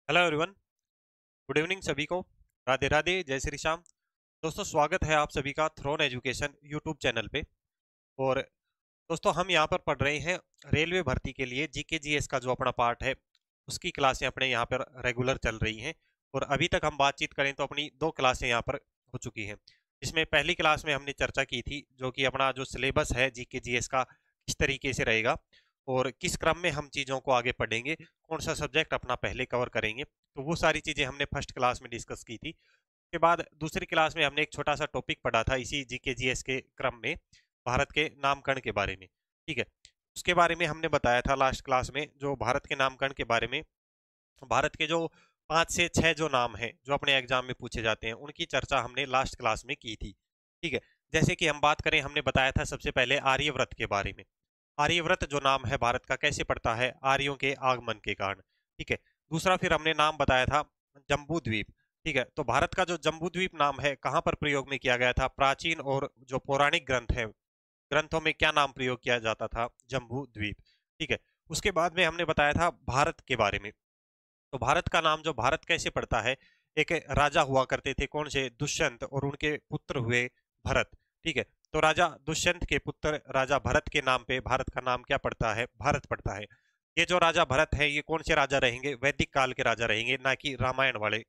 Hello everyone. Good evening सभी को। राधे राधे, जय श्री श्याम। दोस्तों, स्वागत है आप सभी का थ्रोन एजुकेशन यूट्यूब चैनल पे। और दोस्तों, हम यहाँ पर पढ़ रहे हैं रेलवे भर्ती के लिए जीके जीएस का जो अपना पार्ट है, उसकी क्लासें अपने यहाँ पर रेगुलर चल रही हैं। और अभी तक हम बातचीत करें तो अपनी दो क्लासें यहाँ पर हो चुकी हैं। इसमें पहली क्लास में हमने चर्चा की थी जो कि अपना जो सिलेबस है जीके जीएस का किस तरीके से रहेगा और किस क्रम में हम चीज़ों को आगे पढ़ेंगे, कौन सा सब्जेक्ट अपना पहले कवर करेंगे। तो वो सारी चीज़ें हमने फर्स्ट क्लास में डिस्कस की थी। उसके बाद दूसरी क्लास में हमने एक छोटा सा टॉपिक पढ़ा था इसी जीके जीएस के क्रम में, भारत के नामकरण के बारे में। ठीक है, उसके बारे में हमने बताया था लास्ट क्लास में, जो भारत के नामकरण के बारे में, भारत के जो 5 से 6 जो नाम हैं जो अपने एग्जाम में पूछे जाते हैं, उनकी चर्चा हमने लास्ट क्लास में की थी। ठीक है, जैसे कि हम बात करें, हमने बताया था सबसे पहले आर्यव्रत के बारे में। आर्यव्रत जो नाम है भारत का कैसे पड़ता है, आर्यों के आगमन के कारण। ठीक है, दूसरा फिर हमने नाम बताया था जम्बू द्वीप। ठीक है, तो भारत का जो जम्बू द्वीप नाम है कहाँ पर प्रयोग में किया गया था, प्राचीन और जो पौराणिक ग्रंथ है, ग्रंथों में क्या नाम प्रयोग किया जाता था, जम्बू द्वीप। ठीक है, उसके बाद में हमने बताया था भारत के बारे में। तो भारत का नाम जो भारत कैसे पड़ता है, एक राजा हुआ करते थे, कौन से, दुष्यंत, और उनके पुत्र हुए भरत। ठीक है, तो राजा दुष्यंत के पुत्र राजा भरत के नाम पे भारत का नाम क्या पड़ता है, भारत पड़ता है। ये जो राजा भरत है, ये कौन से राजा रहेंगे, वैदिक काल के राजा रहेंगे, ना कि रामायण वाले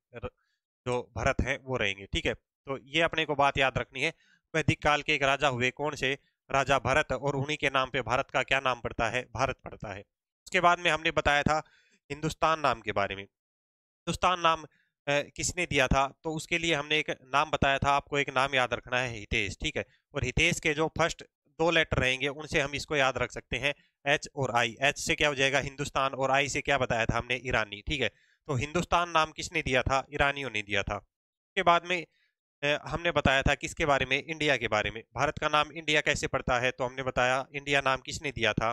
जो भरत हैं वो रहेंगे। ठीक है, तो ये अपने को बात याद रखनी है। वैदिक काल के एक राजा हुए, कौन से, राजा भरत, और उन्हीं के नाम पे भारत का क्या नाम पड़ता है, भारत पड़ता है। उसके बाद में हमने बताया था हिंदुस्तान नाम के बारे में। हिंदुस्तान नाम किसने दिया था, तो उसके लिए हमने एक नाम बताया था, आपको एक नाम याद रखना है, हितेश। ठीक है, और हितेश के जो फर्स्ट दो लेटर रहेंगे उनसे हम इसको याद रख सकते हैं, एच और आई। एच से क्या हो जाएगा, हिंदुस्तान, और आई से क्या बताया था हमने, ईरानी। ठीक है, तो हिंदुस्तान नाम किसने दिया था, ईरानियों ने दिया था। उसके बाद में हमने बताया था किसके बारे में, इंडिया के बारे में। भारत का नाम इंडिया कैसे पड़ता है, तो हमने बताया इंडिया नाम किसने दिया था,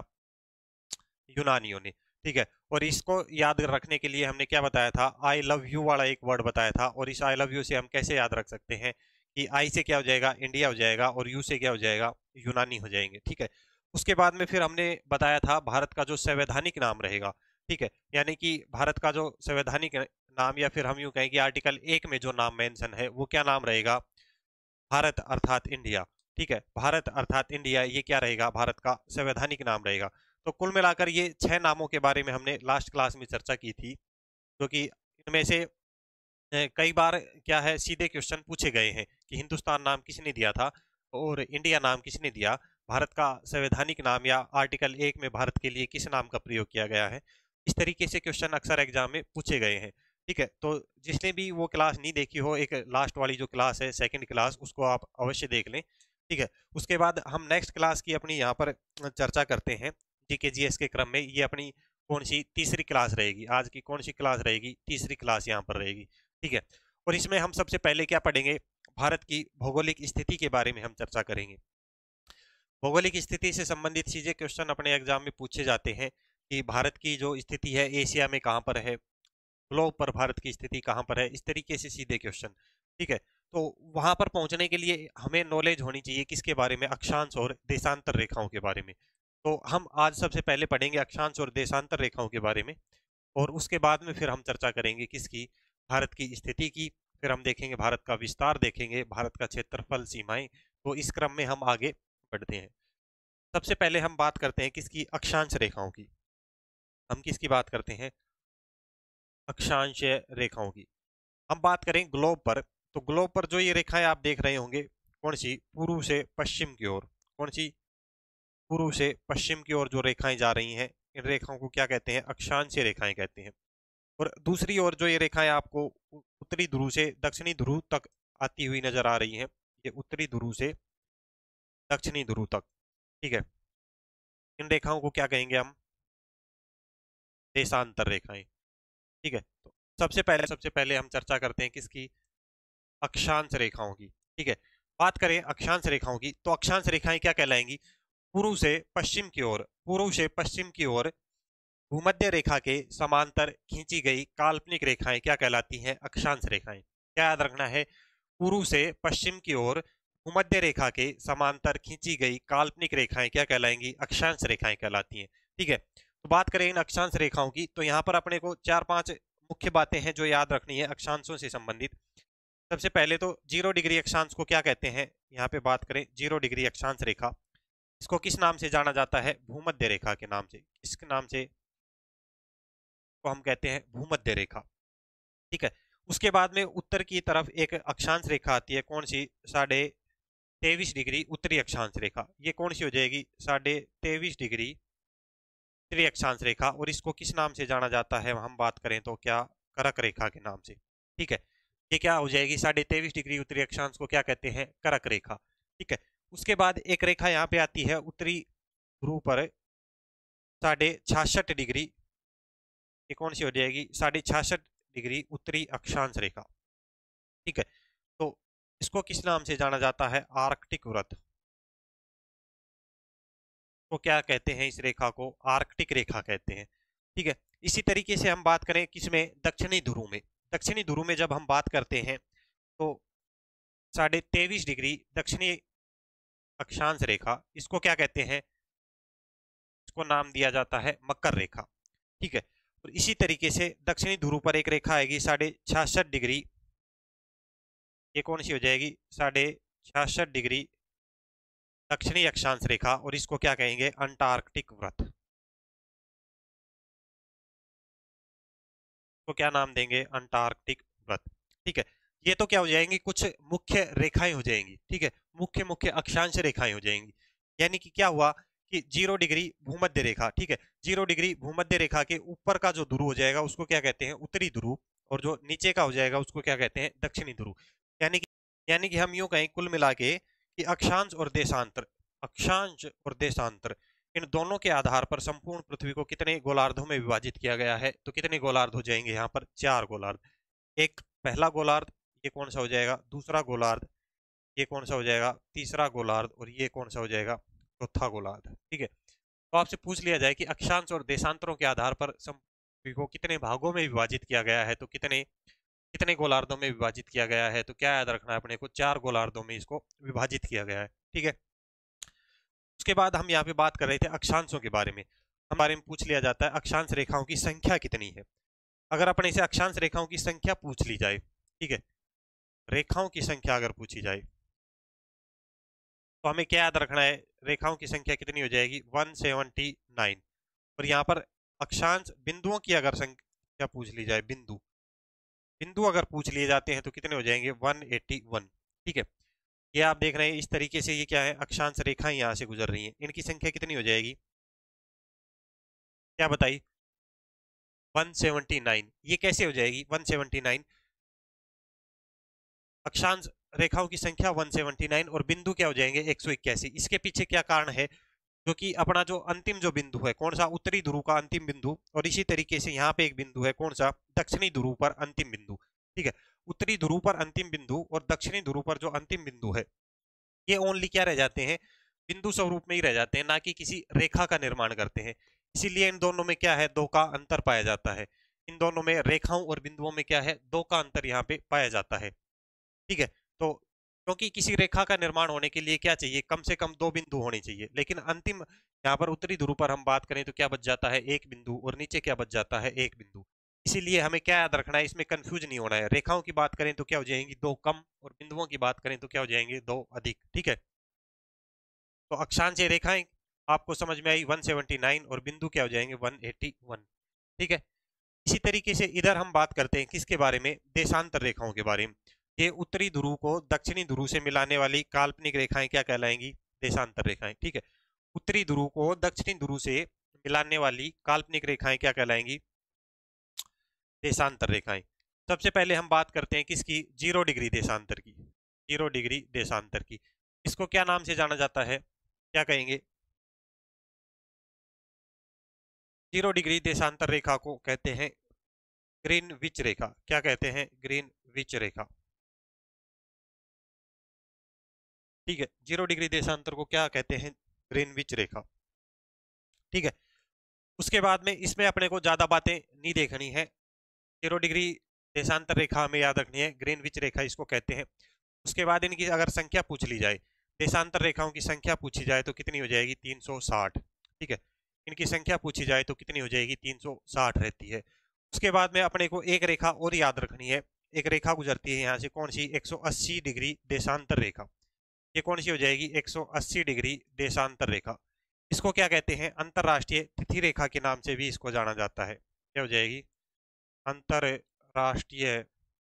यूनानियों ने। ठीक है, और इसको याद रखने के लिए हमने क्या बताया था, आई लव यू वाला एक वर्ड बताया था, और इस आई लव यू से हम कैसे याद रख सकते हैं कि आई से क्या हो जाएगा, इंडिया हो जाएगा, और यू से क्या हो जाएगा, यूनानी हो जाएंगे। ठीक है, उसके बाद में फिर हमने बताया था भारत का जो संवैधानिक नाम रहेगा। ठीक है, यानी कि भारत का जो संवैधानिक नाम, या फिर हम यूं कहें कि आर्टिकल 1 में जो नाम मेंशन है, वो क्या नाम रहेगा, भारत अर्थात इंडिया। ठीक है, भारत अर्थात इंडिया, ये क्या रहेगा, भारत का संवैधानिक नाम रहेगा। तो कुल मिलाकर ये 6 नामों के बारे में हमने लास्ट क्लास में चर्चा की थी, जो कि इनमें से कई बार क्या है, सीधे क्वेश्चन पूछे गए हैं कि हिंदुस्तान नाम किसने दिया था और इंडिया नाम किसने दिया, भारत का संवैधानिक नाम या आर्टिकल 1 में भारत के लिए किस नाम का प्रयोग किया गया है। इस तरीके से क्वेश्चन अक्सर एग्जाम में पूछे गए हैं। ठीक है, तो जिसने भी वो क्लास नहीं देखी हो, एक लास्ट वाली जो क्लास है, सेकंड क्लास, उसको आप अवश्य देख लें। ठीक है, उसके बाद हम नेक्स्ट क्लास की अपनी यहाँ पर चर्चा करते हैं जीके जीएस के क्रम में। ये अपनी कौन सी तीसरी क्लास रहेगी, आज की कौन सी क्लास रहेगी, तीसरी क्लास यहाँ पर रहेगी। ठीक है, और इसमें हम सबसे पहले क्या पढ़ेंगे, भारत की भौगोलिक स्थिति के बारे में हम चर्चा करेंगे। भौगोलिक स्थिति से संबंधित चीजें क्वेश्चन अपने एग्जाम में पूछे जाते हैं कि भारत की जो स्थिति है एशिया में कहाँ पर है, ग्लोब पर भारत की स्थिति कहाँ पर है, इस तरीके से सीधे क्वेश्चन। ठीक है, तो वहां पर पहुंचने के लिए हमें नॉलेज होनी चाहिए किसके बारे में, अक्षांश और देशांतर रेखाओं के बारे में। तो हम आज सबसे पहले पढ़ेंगे अक्षांश और देशांतर रेखाओं के बारे में, और उसके बाद में फिर हम चर्चा करेंगे किसकी, भारत की स्थिति की। फिर हम देखेंगे भारत का विस्तार, देखेंगे भारत का क्षेत्रफल, सीमाएं। तो इस क्रम में हम आगे बढ़ते हैं। सबसे पहले हम बात करते हैं किसकी, अक्षांश रेखाओं की। हम किसकी बात करते हैं, अक्षांश रेखाओं की। हम बात करें ग्लोब पर, तो ग्लोब पर जो ये रेखाएं आप देख रहे होंगे, कौन सी, पूर्व से पश्चिम की ओर, कौन सी, पूर्व से पश्चिम की ओर जो रेखाएं जा रही हैं, इन रेखाओं को क्या कहते हैं, अक्षांशीय रेखाएं कहते हैं। और दूसरी ओर जो ये रेखाएं आपको उत्तरी ध्रुव से दक्षिणी ध्रुव तक आती हुई नजर आ रही हैं, ये उत्तरी ध्रुव से दक्षिणी ध्रुव तक। ठीक है, इन रेखाओं को क्या कहेंगे हम, देशांतर रेखाएं। ठीक है, तो सबसे पहले हम चर्चा करते हैं किसकी, अक्षांश रेखाओं की। ठीक है, बात करें अक्षांश रेखाओं की, तो अक्षांश रेखाएं क्या कहलाएंगी, पूर्व से पश्चिम की ओर, पूर्व से पश्चिम की ओर भूमध्य रेखा के समांतर खींची गई काल्पनिक रेखाएं क्या कहलाती हैं, अक्षांश रेखाएं। क्या याद रखना है, पूर्व से पश्चिम की ओर भूमध्य रेखा के समांतर खींची गई काल्पनिक रेखाएं क्या कहलाएंगी, अक्षांश रेखाएं कहलाती हैं। ठीक है, तो बात करें इन अक्षांश रेखाओं की, तो यहाँ पर अपने को 4-5 मुख्य बातें हैं जो याद रखनी है अक्षांशों से संबंधित। सबसे पहले तो 0 डिग्री अक्षांश को क्या कहते हैं, यहाँ पे बात करें 0 डिग्री अक्षांश रेखा, इसको किस नाम से जाना जाता है, भूमध्य रेखा के नाम से। इस नाम से को हम कहते हैं भूमध्य रेखा। ठीक है, उसके बाद में उत्तर की तरफ एक अक्षांश रेखा आती है, कौन सी, 23.5 डिग्री उत्तरी अक्षांश रेखा। ये कौन सी हो जाएगी, 23.5 डिग्री उत्तरी अक्षांश रेखा, और इसको किस नाम से जाना जाता है, हम बात करें तो क्या, करक रेखा के नाम से। ठीक है, ये क्या हो जाएगी, 23.5 डिग्री उत्तरी अक्षांश को क्या कहते हैं, करक रेखा। ठीक है, उसके बाद एक रेखा यहाँ पे आती है उत्तरी ध्रुव पर 66.5 डिग्री, ये कौन सी हो जाएगी, 66.5 डिग्री उत्तरी अक्षांश रेखा। ठीक है, तो इसको किस नाम से जाना जाता है, आर्कटिक वृत्त। तो क्या कहते हैं, इस रेखा को आर्कटिक रेखा कहते हैं। ठीक है, इसी तरीके से हम बात करें किसमें, दक्षिणी ध्रुव में। दक्षिणी ध्रुव में जब हम बात करते हैं तो 23.5 डिग्री दक्षिणी अक्षांश रेखा, इसको क्या कहते हैं, इसको नाम दिया जाता है मकर रेखा। ठीक है, और इसी तरीके से दक्षिणी ध्रुव पर एक रेखा आएगी 66.5 डिग्री, ये कौन सी हो जाएगी, 66.5 डिग्री दक्षिणी अक्षांश रेखा, और इसको क्या कहेंगे, अंटार्कटिक वृत्त। तो क्या नाम देंगे, अंटार्कटिक वृत्त। ठीक है, ये तो क्या हो जाएंगी, कुछ मुख्य रेखाएं हो जाएंगी। ठीक है, मुख्य मुख्य अक्षांश रेखाएं हो जाएंगी। यानी कि क्या हुआ कि 0 डिग्री भूमध्य रेखा, ठीक है, 0 डिग्री भूमध्य रेखा के ऊपर का जो ध्रुव हो जाएगा उसको क्या कहते हैं, उत्तरी ध्रुव, और जो नीचे का हो जाएगा उसको क्या कहते हैं, दक्षिणी ध्रुव। यानी कि हम यूं कहें कुल मिला के कि अक्षांश और देशांतर, इन दोनों के आधार पर संपूर्ण पृथ्वी को कितने गोलार्धों में विभाजित किया गया है। तो कितने गोलार्ध हो जाएंगे, यहाँ पर 4 गोलार्ध। एक पहला गोलार्ध, ये कौन सा हो जाएगा, दूसरा गोलार्ध, ये कौन सा हो जाएगा, तीसरा गोलार्ध, और ये कौन सा हो जाएगा, चौथा गोलार्ध। ठीक है, तो आपसे पूछ लिया जाए कि अक्षांश और देशांतरों के आधार पर पृथ्वी को कितने भागों में विभाजित किया गया है, तो कितने कितने गोलार्धों में विभाजित किया गया है, तो क्या याद रखना है अपने को, 4 गोलार्धों में इसको विभाजित किया गया है। ठीक है, उसके बाद हम यहाँ पे बात कर रहे थे अक्षांशों के बारे में। हमारे में पूछ लिया जाता है अक्षांश रेखाओं की संख्या कितनी है। अगर अपने से अक्षांश रेखाओं की संख्या पूछ ली जाए, ठीक है, रेखाओं की संख्या अगर पूछी जाए तो हमें क्या याद रखना है, रेखाओं की संख्या कितनी हो जाएगी, 179। और यहाँ पर अक्षांश बिंदुओं की अगर संख्या पूछ ली जाए, बिंदु अगर पूछ लिए जाते हैं तो कितने हो जाएंगे, 181। ठीक है, ये आप देख रहे हैं इस तरीके से, ये क्या है, अक्षांश रेखाएं यहाँ से गुजर रही हैं, इनकी संख्या कितनी हो जाएगी, क्या बताइए, 179। ये कैसे हो जाएगी 179, अक्षांश रेखाओं की संख्या 179 और बिंदु क्या हो जाएंगे 181। इसके पीछे क्या कारण है, क्योंकि अपना जो अंतिम जो बिंदु है कौन सा, उत्तरी ध्रुव का अंतिम बिंदु, और इसी तरीके से यहाँ पे एक बिंदु है कौन सा, दक्षिणी ध्रुव पर अंतिम बिंदु। ठीक है, उत्तरी ध्रुव पर अंतिम बिंदु और दक्षिणी ध्रुव पर जो अंतिम बिंदु है, ये ओनली क्या रह जाते हैं, बिंदु स्वरूप में ही रह जाते हैं, ना कि किसी रेखा का निर्माण करते हैं। इसीलिए इन दोनों में क्या है, 2 का अंतर पाया जाता है। इन दोनों में, रेखाओं और बिंदुओं में क्या है, 2 का अंतर यहाँ पे पाया जाता है। ठीक है, तो क्योंकि किसी रेखा का निर्माण होने के लिए क्या चाहिए, कम से कम 2 बिंदु होने चाहिए, लेकिन अंतिम यहाँ पर उत्तरी ध्रुव पर हम बात करें तो क्या बच जाता है, 1 बिंदु, और नीचे क्या बच जाता है, 1 बिंदु। इसीलिए हमें क्या याद रखना है, इसमें कंफ्यूज नहीं होना है। रेखाओं की बात करें तो क्या हो जाएंगी, 2 कम, और बिंदुओं की बात करें तो क्या हो जाएंगे, 2 अधिक। ठीक है, तो अक्षांश रेखाएं आपको समझ में आई 179, और बिंदु क्या हो जाएंगे 181। ठीक है, इसी तरीके से इधर हम बात करते हैं किसके बारे में, देशांतर रेखाओं के बारे में। ये उत्तरी ध्रुव को दक्षिणी ध्रुव से मिलाने वाली काल्पनिक रेखाएं क्या कहलाएंगी, देशांतर रेखाएं। ठीक है, उत्तरी ध्रुव को दक्षिणी ध्रुव से मिलाने वाली काल्पनिक रेखाएं क्या कहलाएंगी, देशांतर रेखाएं। सबसे पहले हम बात करते हैं किसकी, 0 डिग्री देशांतर की। 0 डिग्री देशांतर की, इसको क्या नाम से जाना जाता है, क्या कहेंगे, 0 डिग्री देशांतर रेखा को कहते हैं ग्रीनविच रेखा। क्या कहते हैं, ग्रीनविच रेखा। ठीक है, 0 डिग्री देशांतर को क्या कहते हैं, ग्रीनविच रेखा। ठीक है, उसके बाद में इसमें अपने को ज्यादा बातें नहीं देखनी है। 0 डिग्री देशांतर रेखा हमें याद रखनी है, ग्रीनविच रेखा इसको कहते हैं। उसके बाद इनकी अगर संख्या पूछ ली जाए, देशांतर रेखाओं की संख्या पूछी जाए तो कितनी हो जाएगी, 360। ठीक है, इनकी संख्या पूछी जाए तो कितनी हो जाएगी, 360 रहती है। उसके बाद में अपने को एक रेखा और याद रखनी है। एक रेखा गुजरती है यहाँ से, कौन सी? 180 डिग्री देशांतर रेखा। ये कौन सी हो जाएगी? 180 डिग्री देशांतर रेखा। इसको क्या कहते हैं? अंतरराष्ट्रीय तिथि रेखा के नाम से भी इसको जाना जाता है। क्या हो जाएगी? अंतरराष्ट्रीय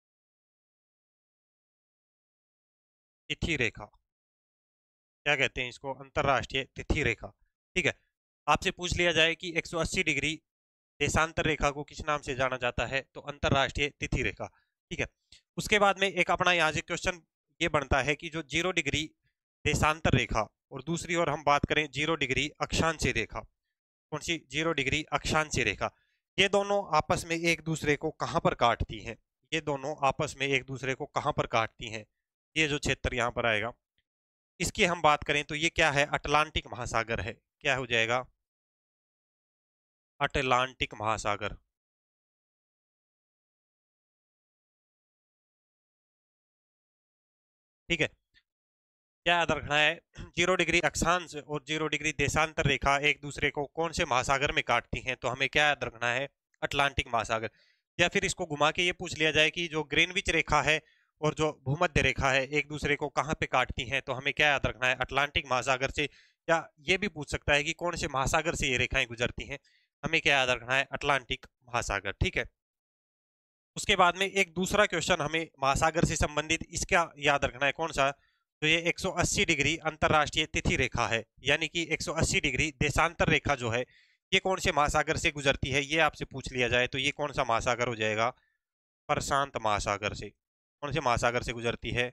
तिथि रेखा। क्या कहते हैं इसको? अंतरराष्ट्रीय तिथि रेखा। ठीक है। आपसे पूछ लिया जाए कि 180 डिग्री देशांतर रेखा को किस नाम से जाना जाता है, तो अंतरराष्ट्रीय तिथि रेखा। ठीक है। उसके बाद में एक अपना यहाँ से क्वेश्चन ये बनता है कि जो 0 डिग्री देशांतर रेखा और दूसरी ओर हम बात करें 0 डिग्री अक्षांशीय रेखा, कौन सी? 0 डिग्री अक्षांशीय रेखा। ये दोनों आपस में एक दूसरे को कहाँ पर काटती हैं? ये दोनों आपस में एक दूसरे को कहाँ पर काटती हैं? ये जो क्षेत्र यहाँ पर आएगा, इसकी हम बात करें तो ये क्या है? अटलांटिक महासागर है। क्या हो जाएगा? अटलांटिक महासागर। ठीक है। क्या याद रखना है? 0 डिग्री अक्षांश और 0 डिग्री देशांतर रेखा एक दूसरे को कौन से महासागर में काटती हैं? तो हमें क्या याद रखना है? अटलांटिक महासागर। या फिर इसको घुमा के ये पूछ लिया जाए कि जो ग्रीनविच रेखा है और जो भूमध्य रेखा है एक दूसरे को कहाँ पे काटती हैं, तो हमें क्या याद रखना है? अटलांटिक महासागर से। या ये भी पूछ सकता है कि कौन से महासागर से ये रेखाएं गुजरती हैं, हमें क्या याद रखना है? अटलांटिक महासागर। ठीक है। उसके बाद में एक दूसरा क्वेश्चन हमें महासागर से संबंधित इसका याद रखना है, कौन सा? तो ये 180 डिग्री अंतरराष्ट्रीय तिथि रेखा है, यानी कि 180 डिग्री देशांतर रेखा जो है ये कौन से महासागर से गुजरती है, ये आपसे पूछ लिया जाए तो ये कौन सा महासागर हो जाएगा? प्रशांत महासागर से। कौन से महासागर से गुजरती है?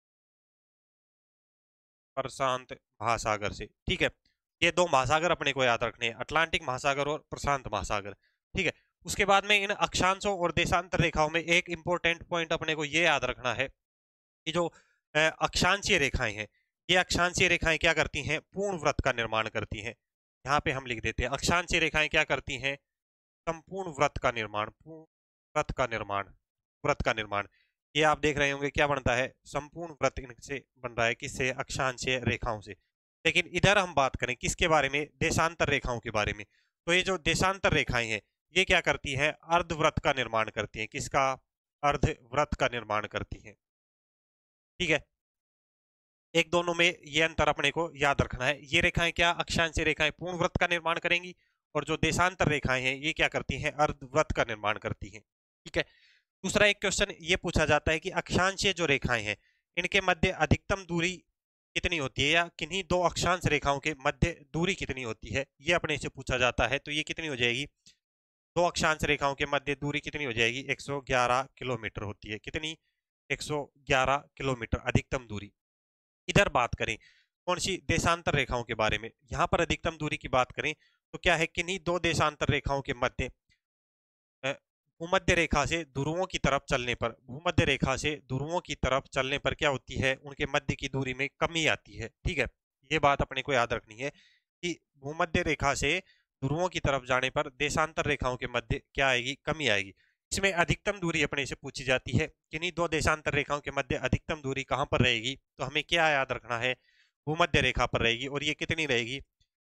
प्रशांत महासागर से। ठीक है। ये दो महासागर अपने को याद रखने हैं, अटलांटिक महासागर और प्रशांत महासागर। ठीक है। उसके बाद में इन अक्षांशों और देशांतर रेखाओं में एक इंपॉर्टेंट पॉइंट अपने को ये याद रखना है कि जो अक्षांशीय रेखाएं हैं, ये अक्षांशीय रेखाएं क्या करती हैं? पूर्ण वृत्त का निर्माण करती हैं। यहाँ पे हम लिख देते हैं अक्षांशीय रेखाएं क्या करती हैं? संपूर्ण वृत्त का निर्माण, पूर्ण वृत्त का निर्माण, वृत्त का निर्माण। ये आप देख रहे होंगे क्या बनता है? संपूर्ण वृत्त इनसे बन रहा है, किससे? अक्षांशीय रेखाओं से। लेकिन इधर हम बात करें किसके बारे में? देशांतर रेखाओं के बारे में। तो ये जो देशांतर रेखाएं हैं ये क्या करती हैं? अर्धवृत्त का निर्माण करती हैं। किसका? अर्धवृत्त का निर्माण करती हैं। ठीक है। एक दोनों में ये अंतर अपने को याद रखना है। ये रेखाएं क्या? अक्षांशीय रेखाएं पूर्ण वृत्त का निर्माण करेंगी और जो देशांतर रेखाएं हैं ये क्या करती हैं? अर्धवृत्त का निर्माण करती हैं। ठीक है। दूसरा एक क्वेश्चन ये पूछा जाता है कि अक्षांशीय जो रेखाएं हैं इनके मध्य अधिकतम दूरी कितनी होती है, या किन्हीं दो अक्षांश रेखाओं के मध्य दूरी कितनी होती है, ये अपने से पूछा जाता है। तो ये कितनी हो जाएगी? दो अक्षांश रेखाओं के मध्य दूरी कितनी हो जाएगी? 111 किलोमीटर होती है। कितनी? 111 किलोमीटर अधिकतम दूरी। इधर बात करें कौन सी? देशांतर रेखाओं के बारे में। यहाँ पर अधिकतम दूरी की बात करें तो क्या है? किन्हीं दो देशांतर रेखाओं के मध्य भूमध्य रेखा से ध्रुवों की तरफ चलने पर, भूमध्य रेखा से ध्रुवों की तरफ चलने पर क्या होती है? उनके मध्य की दूरी में कमी आती है। ठीक है। ये बात अपने को याद रखनी है कि भूमध्य रेखा से ध्रुवों की तरफ जाने पर देशांतर रेखाओं के मध्य क्या आएगी? कमी आएगी। इसमें अधिकतम दूरी अपने से पूछी जाती है, किन्हीं दो देशांतर रेखाओं के मध्य अधिकतम दूरी कहाँ पर रहेगी? तो हमें क्या याद रखना है? भूमध्य रेखा पर रहेगी। और ये कितनी रहेगी?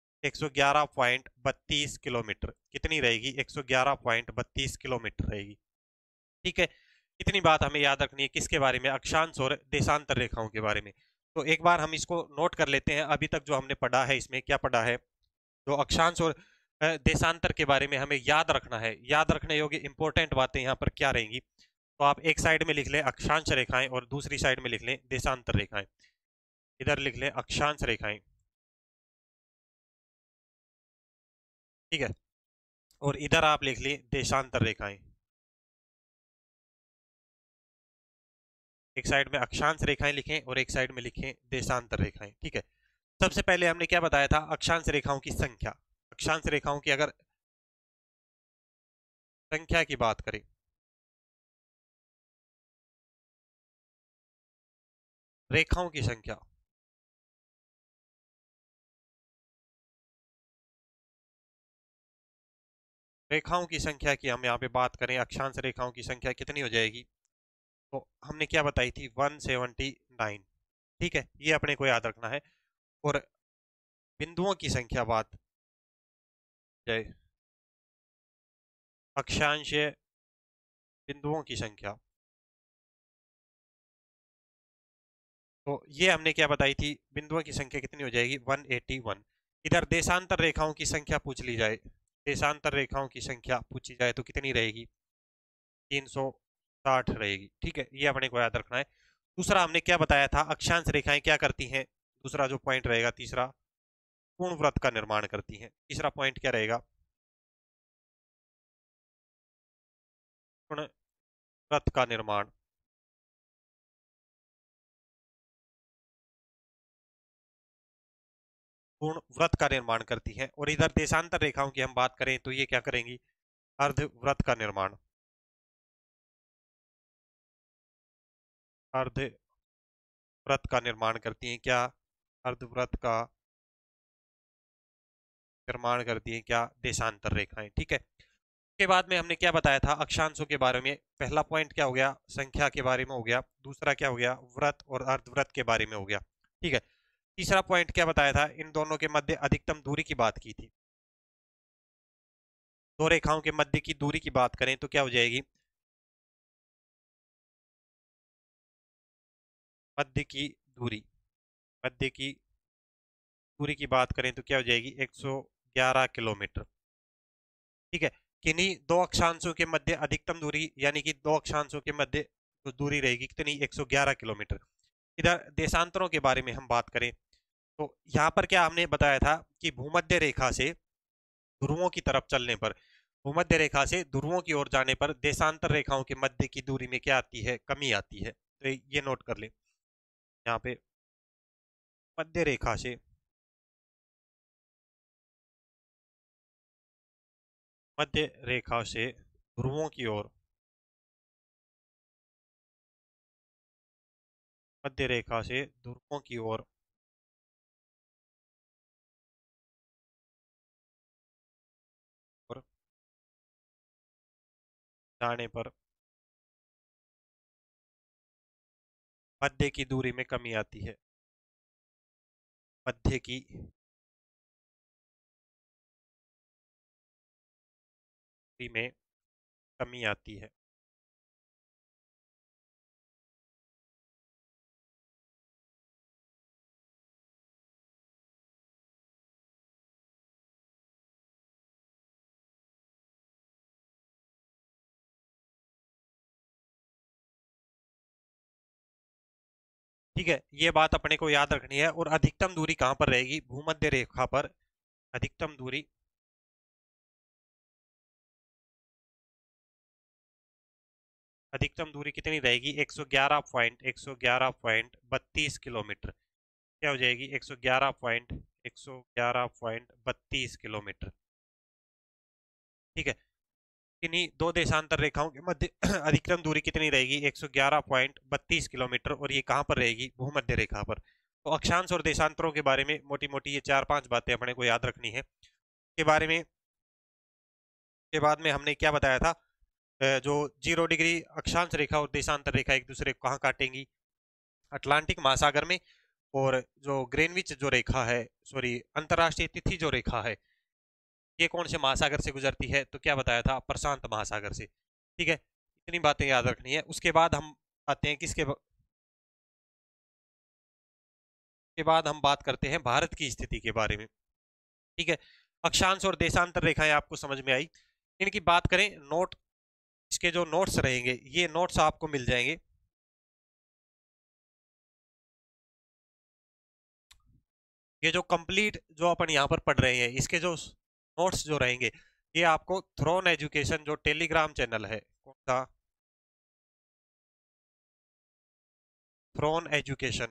111.32 किलोमीटर। कितनी रहेगी? 111.32 किलोमीटर रहेगी। ठीक है। इतनी बात हमें याद रखनी है किसके बारे में? अक्षांश और देशांतर रेखाओं के बारे में। तो एक बार हम इसको नोट कर लेते हैं। अभी तक जो हमने पढ़ा है इसमें क्या पढ़ा है? जो अक्षांश और देशांतर के बारे में हमें याद रखना है, याद रखने योग्य इंपॉर्टेंट बातें यहाँ पर क्या रहेंगी? तो आप एक साइड में लिख लें अक्षांश रेखाएं और दूसरी साइड में लिख लें देशांतर रेखाएं। इधर लिख लें अक्षांश रेखाएं। ठीक है। और इधर आप लिख लें देशांतर रेखाएं। एक साइड में अक्षांश रेखाएं लिखें और एक साइड में लिखें देशांतर रेखाएं। ठीक है। सबसे पहले हमने क्या बताया था? अक्षांश रेखाओं की संख्या। अक्षांश रेखाओं की अगर संख्या की बात करें, रेखाओं की संख्या, रेखाओं की संख्या की हम यहाँ पे बात करें, अक्षांश रेखाओं की संख्या कितनी हो जाएगी? तो हमने क्या बताई थी? 179। ठीक है। ये अपने को याद रखना है। और बिंदुओं की संख्या बात जाए, अक्षांश बिंदुओं की संख्या। तो ये हमने क्या बताई थी, बिंदुओं की संख्या कितनी हो जाएगी 181। इधर देशांतर रेखाओं की संख्या पूछ ली जाए, देशांतर रेखाओं की संख्या पूछी जाए तो कितनी रहेगी 360 रहेगी। ठीक है, ये अपने को याद रखना है। दूसरा हमने क्या बताया था, अक्षांश रेखाएं क्या करती हैं, दूसरा जो पॉइंट रहेगा तीसरा, पूर्ण वृत्त का निर्माण करती हैं। तीसरा पॉइंट क्या रहेगा, पूर्ण वृत्त का निर्माण। पूर्ण वृत्त का निर्माण करती हैं। और इधर देशांतर रेखाओं की हम बात करें तो ये क्या करेंगी, अर्ध वृत्त का निर्माण, अर्ध वृत्त का निर्माण करती हैं। क्या, अर्धवृत्त का निर्माण करती हैं क्या, देशांतर रेखाएं। ठीक है, उसके बाद में हमने क्या बताया था अक्षांशों के बारे में, पहला पॉइंट क्या हो गया, संख्या के बारे में हो गया। दूसरा क्या हो गया, वृत्त और अर्धवृत्त के बारे में हो गया। ठीक है, तीसरा पॉइंट क्या बताया था, इन दोनों के मध्य अधिकतम दूरी की बात की थी। दो रेखाओं के मध्य की दूरी की बात करें तो क्या हो जाएगी, मध्य की दूरी, मध्य की दूरी की बात करें तो क्या हो जाएगी 111 किलोमीटर। ठीक है, किन्हीं दो अक्षांशों के मध्य अधिकतम दूरी यानी कि दो अक्षांशों के मध्य तो दूरी रहेगी कितनी 111 किलोमीटर। इधर देशांतरों के बारे में हम बात करें तो यहाँ पर क्या हमने बताया था कि भूमध्य रेखा से ध्रुवों की तरफ चलने पर, भूमध्य रेखा से ध्रुवों की ओर जाने पर देशांतर रेखाओं के मध्य की दूरी में क्या आती है, कमी आती है। तो ये नोट कर ले यहाँ पे, मध्य रेखा से, मध्य रेखा से ध्रुवों की ओर, मध्य रेखा से ध्रुवों की ओर और जाने पर मध्य की दूरी में कमी आती है, मध्य की दूरी में कमी आती है। ठीक है, ये बात अपने को याद रखनी है। और अधिकतम दूरी कहाँ पर रहेगी, भूमध्य रेखा पर अधिकतम दूरी, अधिकतम दूरी कितनी रहेगी 111.32 किलोमीटर। क्या हो जाएगी 111.32 किलोमीटर। ठीक है, किन्हीं दो देशांतर रेखाओं के मध्य अधिकतम दूरी कितनी रहेगी 111.32 किलोमीटर, और ये कहाँ पर रहेगी, भूमध्य रेखा पर। तो अक्षांश और देशांतरों के बारे में मोटी मोटी ये 4-5 बातें अपने को याद रखनी है। के बारे में के बाद में हमने क्या बताया था, जो 0 डिग्री अक्षांश रेखा और देशांतर रेखा एक दूसरे को कहाँ काटेंगी, अटलांटिक महासागर में। और जो ग्रीनविच जो रेखा है, सॉरी अंतरराष्ट्रीय तिथि जो रेखा है, ये कौन से महासागर से गुजरती है, तो क्या बताया था, प्रशांत महासागर से। ठीक है, इतनी बातें याद रखनी है। उसके बाद हम आते हैं के बाद हम बात करते हैं भारत की स्थिति के बारे में। ठीक है, अक्षांश और देशांतर रेखाएं आपको समझ में आई। इनकी बात करें नोट, इसके जो नोट्स रहेंगे ये नोट्स आपको मिल जाएंगे, ये जो कंप्लीट जो अपन यहाँ पर पढ़ रहे हैं इसके जो नोट्स जो रहेंगे ये आपको थ्रोन एजुकेशन जो टेलीग्राम चैनल है, कौन सा, Throne Education,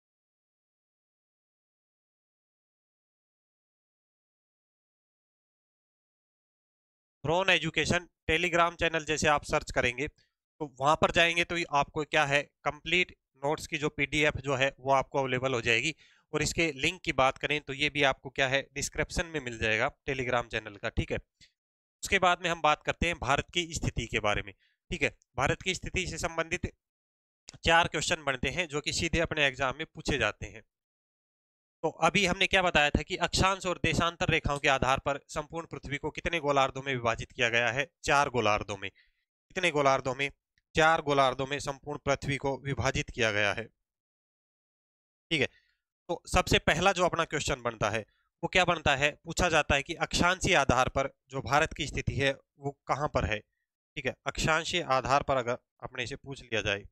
Throne Education Telegram channel जैसे आप सर्च करेंगे तो वहां पर जाएंगे तो आपको क्या है, कंप्लीट नोट्स की जो पीडीएफ जो है वो आपको अवेलेबल हो जाएगी। और इसके लिंक की बात करें तो ये भी आपको क्या है, डिस्क्रिप्शन में मिल जाएगा टेलीग्राम चैनल का। ठीक है, उसके बाद में हम बात करते हैं भारत की स्थिति के बारे में। ठीक है, भारत की स्थिति से संबंधित 4 क्वेश्चन बनते हैं जो कि सीधे अपने एग्जाम में पूछे जाते हैं। तो अभी हमने क्या बताया था कि अक्षांश और देशांतर रेखाओं के आधार पर संपूर्ण पृथ्वी को कितने गोलार्धों में विभाजित किया गया है, 4 गोलार्धों में। कितने गोलार्धों में? 4 गोलार्धों में संपूर्ण पृथ्वी को विभाजित किया गया है। ठीक है, तो सबसे पहला जो अपना क्वेश्चन बनता है वो क्या बनता है, पूछा जाता है कि अक्षांशीय आधार पर जो भारत की स्थिति है वो कहां पर है। ठीक है, अक्षांशीय आधार पर अगर अपने से पूछ लिया जाए,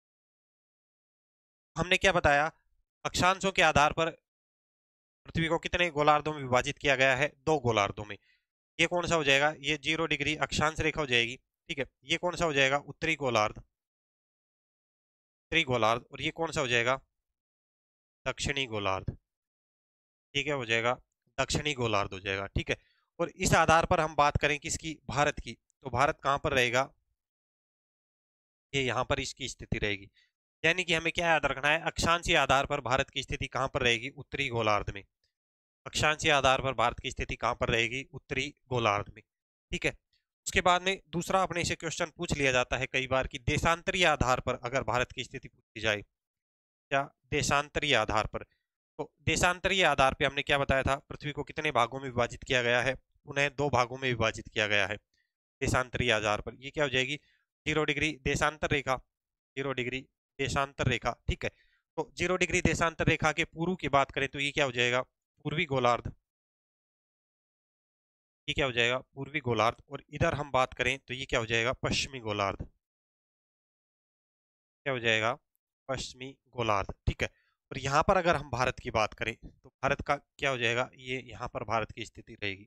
हमने क्या बताया, अक्षांशों के आधार पर पृथ्वी को कितने गोलार्धों में विभाजित किया गया है? 2 गोलार्धों में। ये कौन सा हो जाएगा? ये 0 डिग्री अक्षांश रेखा हो जाएगी। ठीक है, ये कौन सा हो जाएगा? उत्तरी गोलार्ध, उत्तरी गोलार्ध। और ये कौन सा हो जाएगा? दक्षिणी गोलार्ध। ठीक है, हो जाएगा दक्षिणी गोलार्ध हो जाएगा। ठीक है, और इस आधार पर हम बात करें किसकी? भारत की। तो भारत कहां पर रहेगा? ये यहाँ पर इसकी स्थिति रहेगी। यानी कि हमें क्या याद रखना है, अक्षांशीय आधार पर भारत की स्थिति कहां पर रहेगी? उत्तरी गोलार्ध में। अक्षांशीय आधार पर भारत की स्थिति कहां पर रहेगी? उत्तरी गोलार्ध में। ठीक है, उसके बाद में दूसरा अपने से क्वेश्चन पूछ लिया जाता है कई बार कि देशांतरीय आधार पर अगर भारत की स्थिति पूछी जाए, क्या देशांतरीय आधार पर, तो देशांतरीय आधार पर हमने क्या बताया था, पृथ्वी को कितने भागों में विभाजित किया गया है? पुनः 2 भागों में विभाजित किया गया है देशांतरीय आधार पर। ये क्या हो जाएगी? 0 डिग्री देशांतर रेखा, 0 डिग्री देशांतर रेखा। ठीक है, तो 0 डिग्री देशांतर रेखा के पूर्व की बात करें तो ये क्या हो जाएगा? पूर्वी गोलार्ध। ये क्या हो जाएगा? पूर्वी गोलार्ध। और इधर हम बात करें तो ये क्या हो जाएगा? पश्चिमी गोलार्ध। क्या हो जाएगा? पश्चिमी गोलार्ध। ठीक है, और यहाँ पर अगर हम भारत की बात करें तो भारत का क्या हो जाएगा? ये यहाँ पर भारत की स्थिति रहेगी।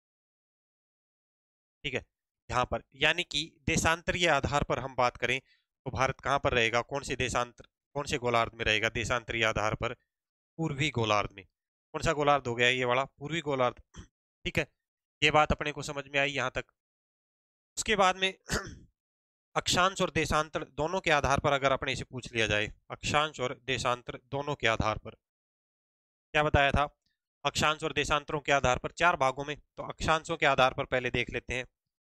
ठीक है, यहाँ पर यानी कि देशांतरीय आधार पर हम बात करें तो भारत कहाँ पर रहेगा? कौन से देशांतर, कौन से गोलार्ध में रहेगा देशांतरीय आधार पर? पूर्वी गोलार्ध में। कौन सा गोलार्ध हो गया ये वाला? पूर्वी गोलार्ध। ठीक है, ये बात अपने को समझ में आई यहाँ तक। उसके बाद में अक्षांश और देशांतर दोनों के आधार पर अगर अपने इसे पूछ लिया जाए, अक्षांश और देशांतर दोनों के आधार पर क्या बताया था? अक्षांश और देशांतरों के आधार पर 4 भागों में। तो अक्षांशों के आधार पर पहले देख लेते हैं।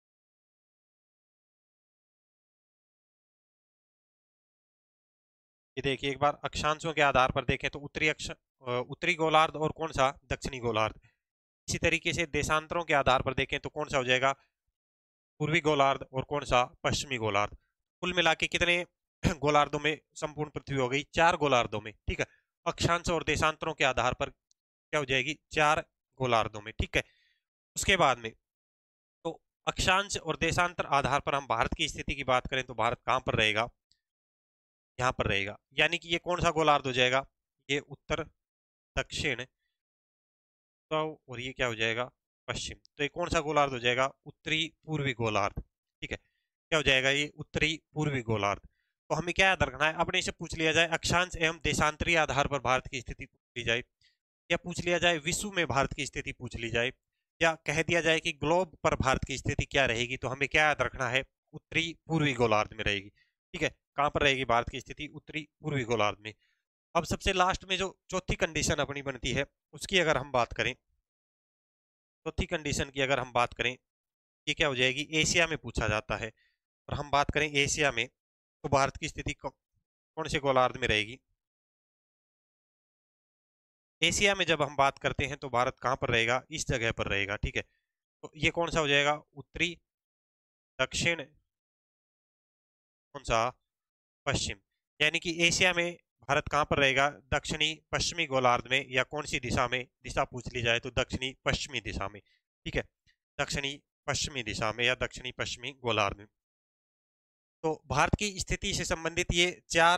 ये देखिए, एक बार अक्षांशों के आधार पर देखें तो उत्तरी गोलार्ध और कौन सा? दक्षिणी गोलार्ध। इसी तरीके से देशांतरों के आधार पर देखें तो कौन सा हो जाएगा? पूर्वी गोलार्ध और कौन सा? पश्चिमी गोलार्ध। कुल मिला के कितने गोलार्धों में संपूर्ण पृथ्वी हो गई? 4 गोलार्धों में। ठीक है, अक्षांश और देशांतरों के आधार पर क्या हो जाएगी? 4 गोलार्धों में। ठीक है, उसके बाद में तो अक्षांश और देशांतर आधार पर हम भारत की स्थिति की बात करें तो भारत कहां पर रहेगा? यहाँ पर रहेगा। यानी कि ये कौन सा गोलार्ध हो जाएगा? ये उत्तर, दक्षिण, तो और ये क्या हो जाएगा? पश्चिम। तो ये कौन सा गोलार्ध हो जाएगा? उत्तरी पूर्वी गोलार्ध। ठीक है, क्या हो जाएगा? ये उत्तरी पूर्वी गोलार्ध। तो हमें क्या याद रखना है, अपने से पूछ लिया जाए अक्षांश एवं देशांतरीय आधार पर भारत की स्थिति पूछ ली जाए, या पूछ लिया जाए विश्व में भारत की स्थिति पूछ ली जाए, या कह दिया जाए कि ग्लोब पर भारत की स्थिति क्या रहेगी, तो हमें क्या याद रखना है? उत्तरी पूर्वी गोलार्ध में रहेगी। ठीक है, कहां पर रहेगी भारत की स्थिति? उत्तरी पूर्वी गोलार्ध में। अब सबसे लास्ट में जो चौथी कंडीशन अपनी बनती है उसकी अगर हम बात करें, चौथी कंडीशन की अगर हम बात करें, ये क्या हो जाएगी? एशिया में पूछा जाता है। और हम बात करें एशिया में तो भारत की स्थिति कौन से गोलार्ध में रहेगी? एशिया में जब हम बात करते हैं तो भारत कहाँ पर रहेगा? इस जगह पर रहेगा। ठीक है, तो ये कौन सा हो जाएगा? उत्तरी, दक्षिण, कौन सा? पश्चिम। यानी कि एशिया में भारत कहाँ पर रहेगा? दक्षिणी पश्चिमी गोलार्ध में, या कौन सी दिशा में? दिशा पूछ ली जाए तो दक्षिणी पश्चिमी दिशा में। ठीक है, दक्षिणी पश्चिमी दिशा में या दक्षिणी पश्चिमी गोलार्ध में। तो भारत की स्थिति से संबंधित ये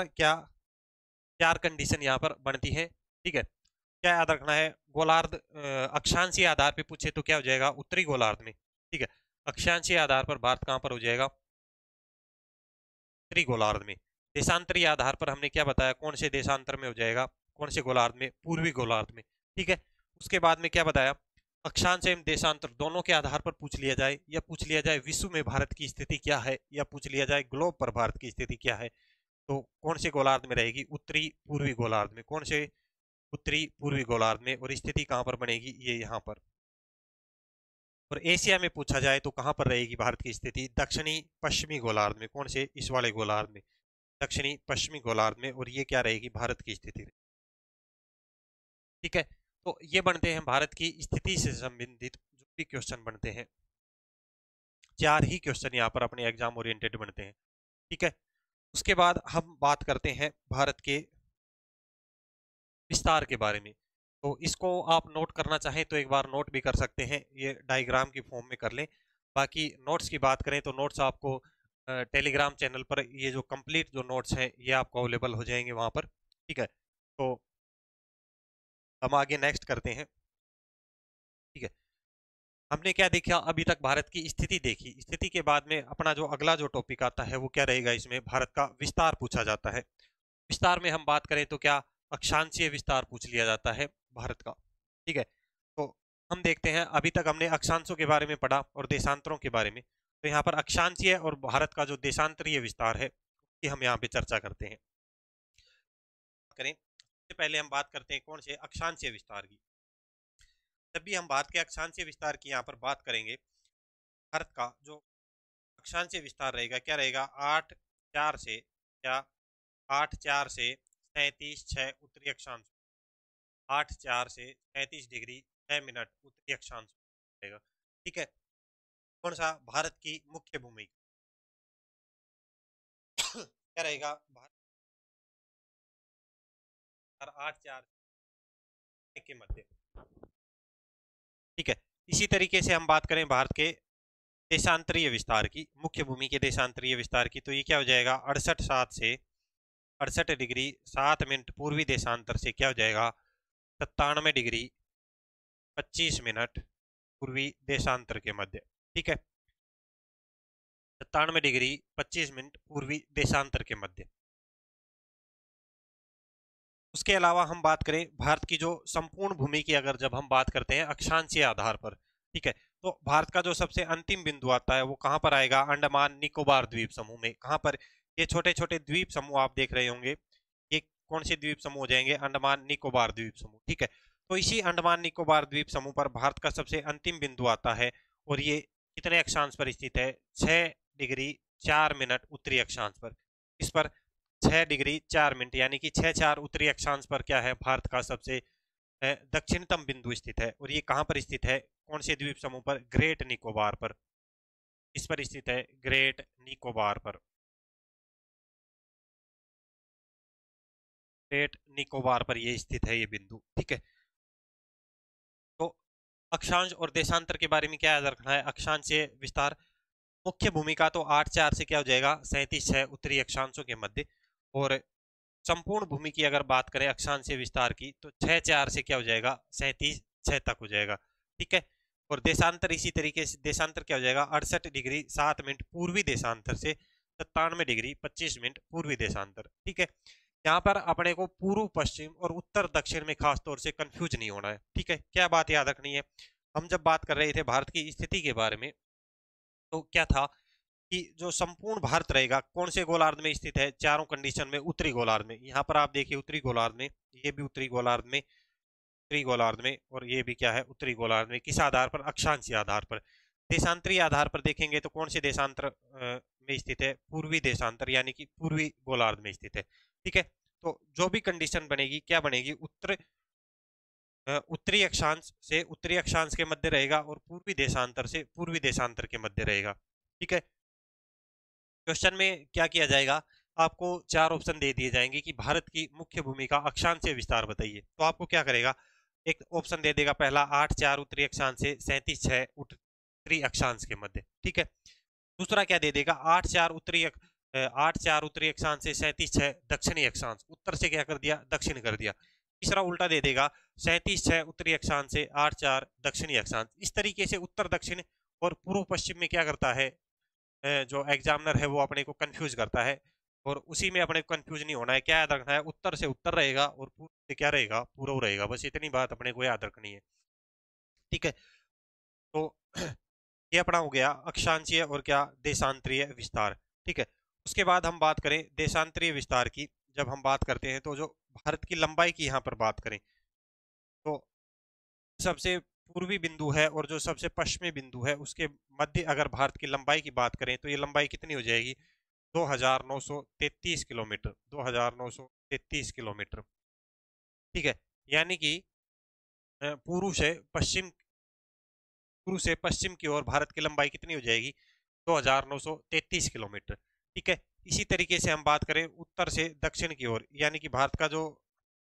4 कंडीशन यहाँ पर बनती है। ठीक है, क्या याद रखना है? गोलार्ध अक्षांशीय आधार पे पूछे तो क्या हो जाएगा? उत्तरी गोलार्ध में। ठीक है, अक्षांशीय आधार पर भारत कहाँ पर हो जाएगा? उत्तरी गोलार्ध में। देशांतरीय आधार पर हमने क्या बताया? कौन से देशांतर में हो जाएगा? कौन से गोलार्ध में? पूर्वी गोलार्ध में। ठीक है, उसके बाद में क्या बताया? अक्षांश एवं देशांतर दोनों के आधार पर पूछ लिया जाए, या पूछ लिया जाए विश्व में भारत की स्थिति क्या है, या पूछ लिया जाए ग्लोब पर भारत की स्थिति क्या है, तो कौन से गोलार्ध में रहेगी? उत्तरी पूर्वी गोलार्ध में। कौन से? उत्तरी पूर्वी गोलार्ध में। और स्थिति कहां पर बनेगी? ये यहाँ पर। और एशिया में पूछा जाए तो कहां पर रहेगी भारत की स्थिति? दक्षिणी पश्चिमी गोलार्ध में। कौन से? इस वाले गोलार्ध में, दक्षिणी पश्चिमी गोलार्ध में। और ये क्या रहेगी? भारत की स्थिति। ठीक है, तो ये बनते हैं भारत की स्थिति से संबंधित जो भी क्वेश्चन बनते हैं। 4 ही क्वेश्चन यहाँ पर अपने एग्जाम ओरिएंटेड बनते हैं। ठीक है, उसके बाद हम बात करते हैं भारत के विस्तार के बारे में। तो इसको आप नोट करना चाहें तो एक बार नोट भी कर सकते हैं, ये डायग्राम की फॉर्म में कर लें। बाकी नोट्स की बात करें तो नोट्स आपको टेलीग्राम चैनल पर ये जो कंप्लीट जो नोट्स हैं ये आपको अवेलेबल हो जाएंगे वहाँ पर। ठीक है, तो हम आगे नेक्स्ट करते हैं। ठीक है, हमने क्या देखा अभी तक, भारत की स्थिति देखी। स्थिति के बाद में अपना जो अगला जो टॉपिक आता है वो क्या रहेगा, इसमें भारत का विस्तार पूछा जाता है। विस्तार में हम बात करें तो क्या अक्षांशीय विस्तार पूछ लिया जाता है भारत का। ठीक है, तो हम देखते हैं, अभी तक हमने अक्षांशों के बारे में पढ़ा और देशांतरों के बारे में। तो यहाँ पर अक्षांशीय और भारत का जो देशांतरीय विस्तार है उसकी हम यहाँ पे चर्चा करते हैं। करें सबसे पहले हम बात करते हैं कौन से अक्षांशीय विस्तार की। जब भी हम भारत के अक्षांशीय विस्तार की यहाँ पर बात करेंगे, भारत का जो अक्षांशीय विस्तार रहेगा क्या रहेगा, 8/4 से क्या 8/4 से 37/6 उत्तरी अक्षांश, 8/4 से 37 डिग्री 6 मिनट उत्तरी अक्षांश रहेगा। ठीक है, कौन सा भारत की मुख्य भूमि क्या रहेगा, भारत 8/4 के मध्य। ठीक है, इसी तरीके से हम बात करें भारत के देशांतरीय विस्तार की, मुख्य भूमि के देशांतरीय विस्तार की, तो ये क्या हो जाएगा, 68/7 से 68 डिग्री 7 मिनट पूर्वी देशांतर से क्या हो जाएगा, 97 डिग्री 25 मिनट पूर्वी देशांतर के मध्य। ठीक है, 97 डिग्री 25 मिनट पूर्वी देशांतर के मध्य। उसके अलावा हम बात करें भारत की जो संपूर्ण भूमि की, अगर जब हम बात करते हैं अक्षांशीय आधार पर, ठीक है, तो भारत का जो सबसे अंतिम बिंदु आता है वो कहाँ पर आएगा, अंडमान निकोबार द्वीप समूह में। कहाँ पर, ये छोटे छोटे द्वीप समूह आप देख रहे होंगे, ये कौन से द्वीप समूह हो जाएंगे, अंडमान निकोबार द्वीप समूह। ठीक है, तो इसी अंडमान निकोबार द्वीप समूह पर भारत का सबसे अंतिम बिंदु आता है, और ये कितने अक्षांश पर स्थित है, 6 डिग्री 4 मिनट उत्तरी अक्षांश पर। इस पर 6 डिग्री 4 मिनट यानी कि 6/4 उत्तरी अक्षांश पर क्या है, भारत का सबसे दक्षिणतम बिंदु स्थित है। और ये कहाँ पर स्थित है, कौन से द्वीप समूह पर, ग्रेट निकोबार पर। इस पर स्थित है, ग्रेट निकोबार पर, ग्रेट निकोबार पर ये स्थित है ये बिंदु। ठीक है, तो अक्षांश और देशांतर के बारे में क्या याद रखना है, अक्षांशीय विस्तार मुख्य भूमिका तो 8/4 से क्या हो जाएगा, 37/6 उत्तरी अक्षांशों के मध्य। और संपूर्ण भूमि की अगर बात करें अक्षांशीय विस्तार की तो 6/4 से क्या हो जाएगा, 37/6 तक हो जाएगा। ठीक है, और देशांतर इसी तरीके से, देशांतर क्या हो जाएगा, 68 डिग्री 7 मिनट पूर्वी देशांतर से 97 डिग्री 25 मिनट पूर्वी देशांतर। ठीक है, यहाँ पर अपने को पूर्व पश्चिम और उत्तर दक्षिण में खास तौर से कंफ्यूज नहीं होना है। ठीक है, क्या बात याद रखनी है, हम जब बात कर रहे थे भारत की स्थिति के बारे में तो क्या था कि जो संपूर्ण भारत रहेगा कौन से गोलार्ध में स्थित है, चारों कंडीशन में उत्तरी गोलार्ध में। यहाँ पर आप देखिए उत्तरी गोलार्ध में, ये भी उत्तरी गोलार्ध में, उत्तरी गोलार्ध में, और ये भी क्या है, उत्तरी गोलार्ध में। किस आधार पर, अक्षांशीय आधार पर। देशांतरीय आधार पर देखेंगे तो कौन से देशांतर में स्थित है, पूर्वी देशांतर यानी कि पूर्वी गोलार्ध में स्थित है। ठीक है, तो जो भी कंडीशन बनेगी क्या बनेगी, उत्तरी अक्षांश से उत्तरी अक्षांश के मध्य रहेगा और पूर्वी देशांतर से पूर्वी देशांतर के मध्य रहेगा। ठीक है, क्वेश्चन में क्या किया जाएगा, आपको 4 ऑप्शन दे दिए जाएंगे कि भारत की मुख्य भूमि का अक्षांशीय विस्तार बताइए। तो आपको क्या करेगा, एक ऑप्शन दे देगा पहला 8/4 उत्तरी अक्षांश से 37/6 उत्तरी अक्षांश के मध्य। ठीक है, दूसरा क्या दे देगा, 8/4 उत्तरी अक्षांश से 37/6 दक्षिणी अक्षांश, उत्तर से क्या कर दिया, दक्षिण कर दिया। तीसरा उल्टा दे देगा, 37/6 उत्तरी अक्षांश से 8/4 दक्षिणी अक्षांश। इस तरीके से उत्तर दक्षिण और पूर्व पश्चिम में क्या करता है, जो एग्जामिनर है वो अपने को कंफ्यूज करता है, और उसी में अपने को कंफ्यूज नहीं होना है। क्या याद रखना है, उत्तर से उत्तर रहेगा और पूर्व से क्या रहेगा, पूर्व रहेगा। बस इतनी बात अपने को याद रखनी है। ठीक है, तो ये अपना हो गया अक्षांशीय और क्या, देशांतरीय विस्तार। ठीक है, उसके बाद हम बात करें देशांतरीय विस्तार की। जब हम बात करते हैं तो जो भारत की लंबाई की यहाँ पर बात करें तो सबसे पूर्वी बिंदु है और जो सबसे पश्चिमी बिंदु है उसके मध्य अगर भारत की लंबाई की बात करें तो ये लंबाई कितनी हो जाएगी, 2933 किलोमीटर, 2933 किलोमीटर। ठीक है, यानी कि पूर्व से पश्चिम की ओर भारत की लंबाई कितनी हो जाएगी, 2933 किलोमीटर। ठीक है, इसी तरीके से हम बात करें उत्तर से दक्षिण की ओर, यानी कि भारत का जो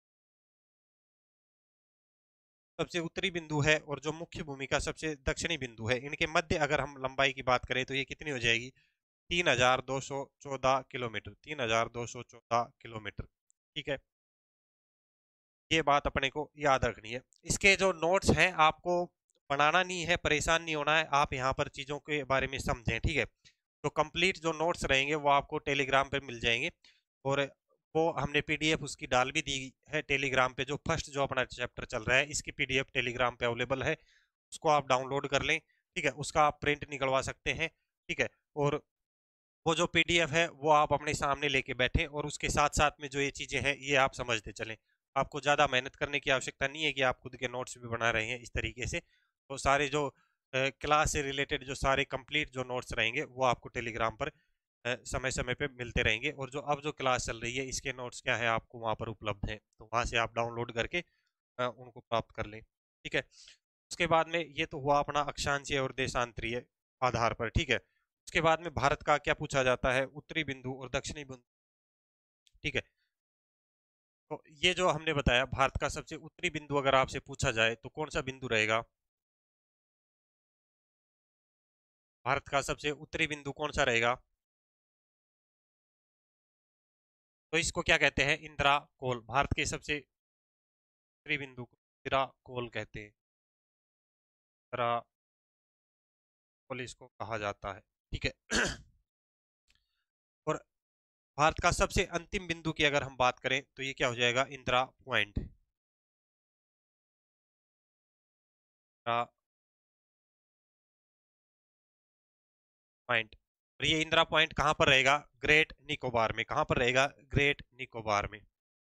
सबसे उत्तरी बिंदु है और जो मुख्य भूमि का सबसे दक्षिणी बिंदु है, इनके मध्य अगर हम लंबाई की बात करें तो ये कितनी हो जाएगी? 3214 किलोमीटर, 3214 किलोमीटर। ठीक है, ये बात अपने को याद रखनी है। इसके जो नोट्स हैं आपको बनाना नहीं है, परेशान नहीं होना है, आप यहाँ पर चीज़ों के बारे में समझें। ठीक है, तो कंप्लीट जो नोट्स रहेंगे वो आपको टेलीग्राम पे मिल जाएंगे, और वो हमने पीडीएफ उसकी डाल भी दी है टेलीग्राम पे। जो फर्स्ट जो अपना चैप्टर चल रहा है इसकी पीडीएफ टेलीग्राम पे अवेलेबल है, उसको आप डाउनलोड कर लें। ठीक है, उसका आप प्रिंट निकलवा सकते हैं। ठीक है, और वो जो पीडीएफ है वो आप अपने सामने लेके बैठें, और उसके साथ साथ में जो ये चीज़ें हैं ये आप समझते चलें। आपको ज़्यादा मेहनत करने की आवश्यकता नहीं है कि आप खुद के नोट्स भी बना रहे हैं इस तरीके से। तो सारे जो क्लास से रिलेटेड जो सारे कंप्लीट जो नोट्स रहेंगे वो आपको टेलीग्राम पर समय समय पे मिलते रहेंगे, और जो अब जो क्लास चल रही है इसके नोट्स क्या है आपको वहाँ पर उपलब्ध हैं, तो वहाँ से आप डाउनलोड करके उनको प्राप्त कर लें। ठीक है, उसके बाद में ये तो हुआ अपना अक्षांशीय और देशांतरीय आधार पर। ठीक है, उसके बाद में भारत का क्या पूछा जाता है? उत्तरी बिंदु और दक्षिणी बिंदु। ठीक है, तो ये जो हमने बताया भारत का सबसे उत्तरी बिंदु अगर आपसे पूछा जाए तो कौन सा बिंदु रहेगा? भारत का सबसे उत्तरी बिंदु कौन सा रहेगा? तो इसको क्या कहते हैं? इंदिरा कोल। भारत के सबसे उत्तरी बिंदु को इंदिरा कोल कहते हैं। इंदिरा कोल इसको कहा जाता है। ठीक है, और भारत का सबसे अंतिम बिंदु की अगर हम बात करें तो ये क्या हो जाएगा? इंदिरा पॉइंट। इंदिरा पॉइंट। और ये इंदिरा पॉइंट कहाँ पर रहेगा? ग्रेट निकोबार में। कहाँ पर रहेगा? ग्रेट निकोबार में।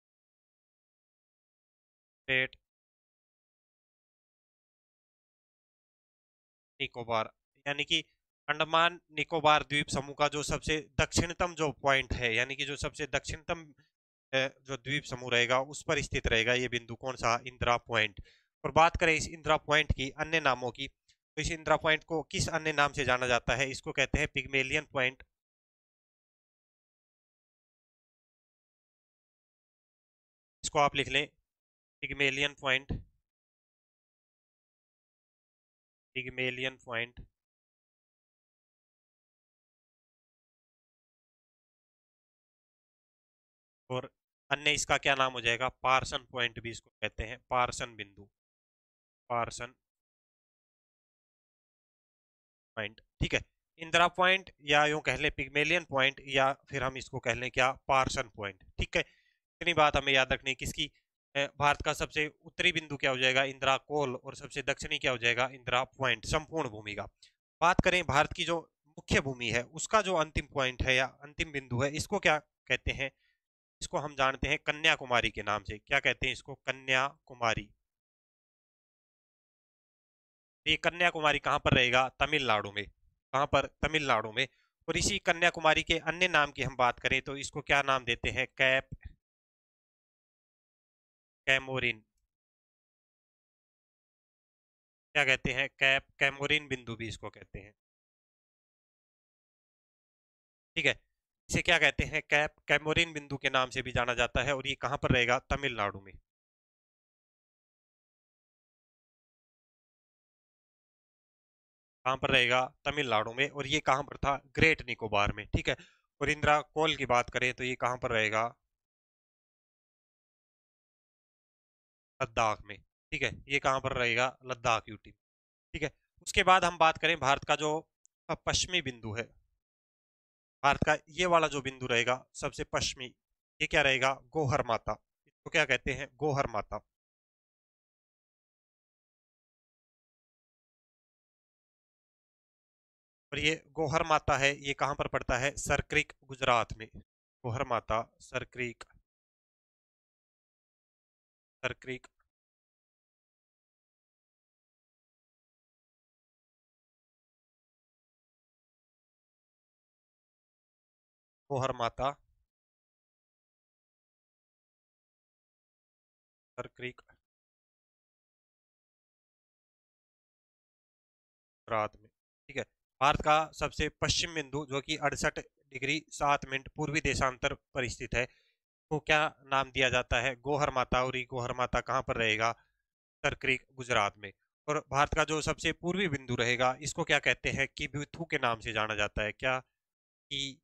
ग्रेट निकोबार, यानी कि अंडमान निकोबार द्वीप समूह का जो सबसे दक्षिणतम जो पॉइंट है, यानी कि जो सबसे दक्षिणतम जो द्वीप समूह रहेगा उस पर स्थित रहेगा ये बिंदु। कौन सा? इंदिरा पॉइंट। और बात करें इस इंदिरा पॉइंट की अन्य नामों की, तो इस इंदिरा पॉइंट को किस अन्य नाम से जाना जाता है? इसको कहते हैं पिग्मेलियन पॉइंट। इसको आप लिख लें, पिग्मेलियन पॉइंट। Pygmalion point. और अन्य इसका क्या नाम हो जाएगा? पार्सन पॉइंट भी इसको कहते हैं, पार्सन बिंदु, पार्सन पॉइंट। ठीक है, इंदिरा पॉइंट या यूं कह लें पिग्मेलियन पॉइंट, या फिर हम इसको कह लें क्या? Parson Point. ठीक है, इतनी बात हमें याद रखनी है किसकी? भारत का सबसे उत्तरी बिंदु क्या हो जाएगा? इंदिरा कोल। और सबसे दक्षिणी क्या हो जाएगा? इंदिरा पॉइंट, संपूर्ण भूमि का। बात करें भारत की जो मुख्य भूमि है उसका जो अंतिम पॉइंट है या अंतिम बिंदु है, इसको क्या कहते हैं? इसको हम जानते हैं कन्याकुमारी के नाम से। क्या कहते हैं इसको? कन्याकुमारी। तो ये कन्याकुमारी कहाँ पर रहेगा? तमिलनाडु में। कहाँ पर? तमिलनाडु में। और इसी कन्याकुमारी के अन्य नाम की हम बात करें तो इसको क्या नाम देते हैं? Cape Comorin. क्या कहते हैं? कैप कैमोरिन बिंदु भी इसको कहते हैं। ठीक है, इसे क्या कहते हैं? कैप कैमोरिन बिंदु के नाम से भी जाना जाता है, और ये कहाँ पर रहेगा? तमिलनाडु में। कहाँ पर रहेगा? तमिलनाडु में। और ये कहाँ पर था? ग्रेट निकोबार में। ठीक है, और इंदिरा कोल की बात करें तो ये कहाँ पर रहेगा? लद्दाख में। ठीक है, ये कहाँ पर रहेगा? लद्दाख यूटी। ठीक है, उसके बाद हम बात करें भारत का जो पश्चिमी बिंदु है, भारत का ये वाला जो बिंदु रहेगा सबसे पश्चिमी, ये क्या रहेगा? गोहर माता। इसको क्या कहते हैं? गोहर माता। और ये गोहर माता है, ये कहाँ पर पड़ता है? सरक्रिक, गुजरात में। गोहर माता, सरक्रिक, सरक्रिक, गोहर माता, सरक्रिक, गुजरात में। ठीक है, भारत का सबसे पश्चिम बिंदु जो कि 68 डिग्री 7 मिनट पूर्वी देशांतर पर स्थित है, को क्या नाम दिया जाता है? गोहर माता। और ये गोहर माता कहाँ पर रहेगा? सरक्रीक, गुजरात में। और भारत का जो सबसे पूर्वी बिंदु रहेगा, इसको क्या कहते हैं? किबिथु के नाम से जाना जाता है। क्या? की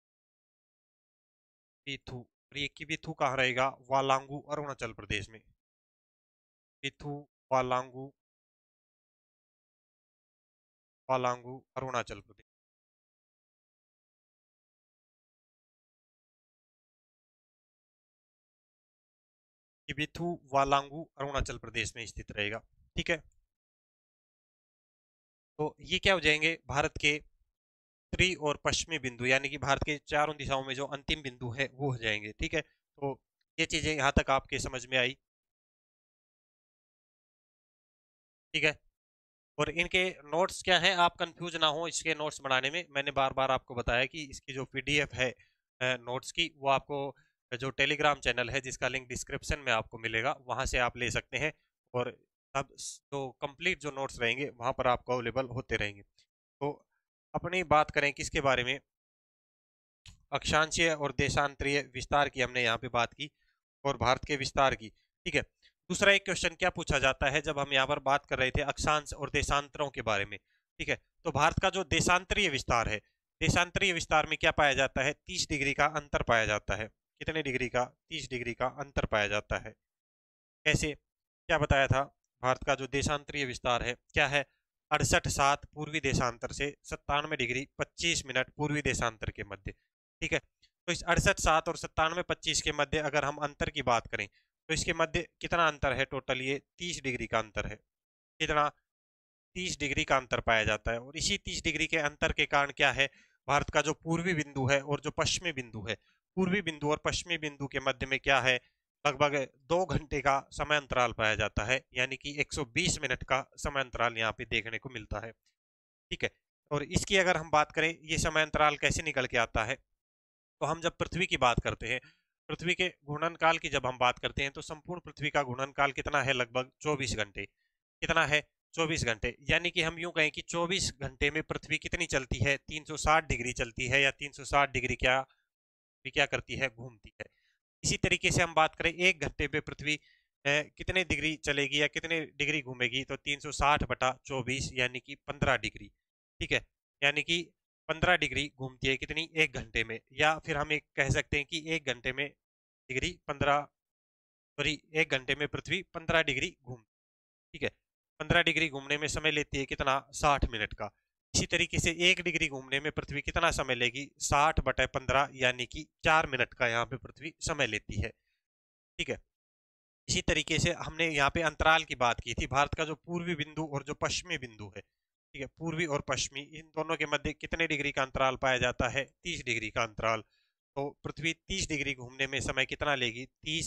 बिथु। और ये किबिथु कहाँ रहेगा? वालांगू, अरुणाचल प्रदेश में। बिथु, वालांगू, वालांगू, अरुणाचल प्रदेश। किबिथु, वालांगू, अरुणाचल प्रदेश में स्थित रहेगा। ठीक है, तो ये क्या हो जाएंगे? भारत के उत्तरी और पश्चिमी बिंदु, यानी कि भारत के चारों दिशाओं में जो अंतिम बिंदु है वो हो जाएंगे। ठीक है, तो ये चीजें यहाँ तक आपके समझ में आई। ठीक है, और इनके नोट्स क्या है, आप कंफ्यूज ना हो इसके नोट्स बनाने में। मैंने बार बार आपको बताया कि इसकी जो पीडीएफ है नोट्स की, वो आपको जो टेलीग्राम चैनल है जिसका लिंक डिस्क्रिप्शन में आपको मिलेगा, वहां से आप ले सकते हैं। और सब जो कंप्लीट जो नोट्स रहेंगे वहां पर आपको अवेलेबल होते रहेंगे। तो अपनी बात करें किसके बारे में? अक्षांशीय और देशांतरीय विस्तार की हमने यहाँ पे बात की, और भारत के विस्तार की। ठीक है, दूसरा एक क्वेश्चन क्या पूछा जाता है जब हम यहाँ पर बात कर रहे थे अक्षांश और देशांतरों के बारे में? ठीक है, तो भारत का जो देशांतरीय विस्तार है, देशांतरीय विस्तार में क्या पाया जाता है? 30 डिग्री का अंतर पाया जाता है। कितने डिग्री का? 30 डिग्री का अंतर पाया जाता है। कैसे? क्या बताया था? भारत का जो देशांतरीय विस्तार है क्या है? 68 7 पूर्वी देशांतर से 97 डिग्री 25 मिनट पूर्वी देशांतर के मध्य। ठीक है, तो इस 68 7 और 97 25 के मध्य अगर हम अंतर की बात करें, तो इसके मध्य कितना अंतर है? टोटल ये 30 डिग्री का अंतर है। कितना? 30 डिग्री का अंतर पाया जाता है। और इसी 30 डिग्री के अंतर के कारण क्या है, भारत का जो पूर्वी बिंदु है और जो पश्चिमी बिंदु है, पूर्वी बिंदु और पश्चिमी बिंदु के मध्य में क्या है, लगभग 2 घंटे का समय अंतराल पाया जाता है, यानी कि 120 मिनट का समय अंतराल यहाँ पे देखने को मिलता है। ठीक है, और इसकी अगर हम बात करें, ये समय अंतराल कैसे निकल के आता है, तो हम जब पृथ्वी की बात करते हैं, पृथ्वी के घूर्णन काल की जब हम बात करते हैं, तो संपूर्ण पृथ्वी का घूर्णन काल कितना है? लगभग 24 घंटे। कितना है? 24 घंटे। यानी कि हम यूं कहें कि 24 घंटे में पृथ्वी कितनी चलती है? 360 डिग्री चलती है, या 360 डिग्री क्या भी क्या करती है? घूमती है। इसी तरीके से हम बात करें 1 घंटे में पृथ्वी कितने डिग्री चलेगी या कितने डिग्री घूमेगी, तो 360/24 यानी कि 15 डिग्री। ठीक है, यानी कि 15 डिग्री घूमती है कितनी? 1 घंटे में। या फिर हम एक कह सकते हैं कि 1 घंटे में डिग्री 15, सॉरी, 1 घंटे में पृथ्वी 15 डिग्री घूम। ठीक है, 15 डिग्री घूमने में समय लेती है कितना? 60 मिनट का। इसी तरीके से 1 डिग्री घूमने में पृथ्वी कितना समय लेगी? 60/15 यानी कि 4 मिनट का यहाँ पे पृथ्वी समय लेती है। ठीक है, इसी तरीके से हमने यहाँ पे अंतराल की बात की थी। भारत का जो पूर्वी बिंदु और जो पश्चिमी बिंदु है, ठीक है, पूर्वी और पश्चिमी, इन दोनों के मध्य कितने डिग्री का अंतराल पाया जाता है? 30 डिग्री का अंतराल। तो पृथ्वी 30 डिग्री घूमने में समय कितना लेगी?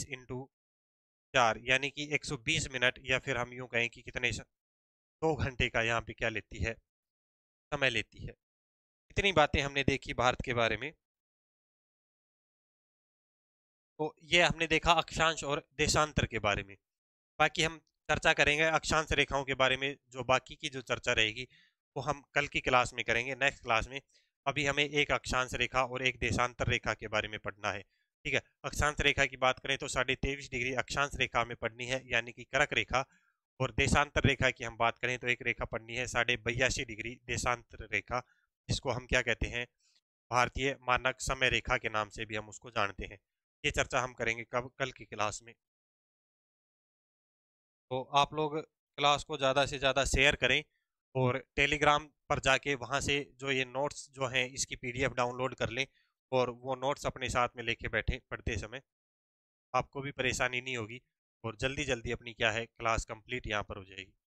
30 × 4 यानी कि 120 मिनट, या फिर हम यूं कहें कि कितने 2 घंटे का यहाँ पे क्या लेती है? समय लेती है। इतनी बातें हमने देखी भारत के बारे में। तो ये हमने देखा अक्षांश और देशांतर के बारे में। बाकी हम चर्चा करेंगे अक्षांश रेखाओं के बारे में। जो बाकी की जो चर्चा रहेगी वो हम कल की क्लास में करेंगे, नेक्स्ट क्लास में। अभी हमें एक अक्षांश रेखा और एक देशांतर रेखा के बारे में पढ़ना है। ठीक है, अक्षांश रेखा की बात करें तो 23.5 डिग्री अक्षांश रेखा में पढ़नी है, यानी कि कर्क रेखा। और देशांतर रेखा की हम बात करें तो एक रेखा पढ़नी है 82.5 डिग्री देशांतर रेखा, जिसको हम क्या कहते हैं? भारतीय मानक समय रेखा के नाम से भी हम उसको जानते हैं। ये चर्चा हम करेंगे कब? कल की क्लास में। तो आप लोग क्लास को ज़्यादा से ज़्यादा शेयर करें, और टेलीग्राम पर जाके वहाँ से जो ये नोट्स जो हैं इसकी पीडीएफ डाउनलोड कर लें, और वो नोट्स अपने साथ में लेके बैठें पढ़ते समय। आपको भी परेशानी नहीं होगी, और जल्दी जल्दी अपनी क्या है क्लास कंप्लीट यहाँ पर हो जाएगी।